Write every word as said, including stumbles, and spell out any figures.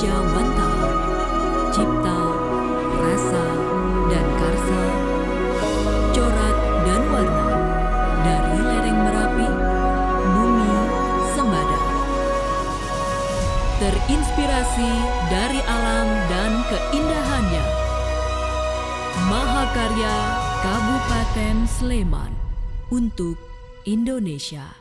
Jawanta, cipta, rasa, dan karsa, corak dan warna dari lereng Merapi, bumi Sembada. Terinspirasi dari alam dan keindahannya. Mahakarya Kabupaten Sleman untuk Indonesia.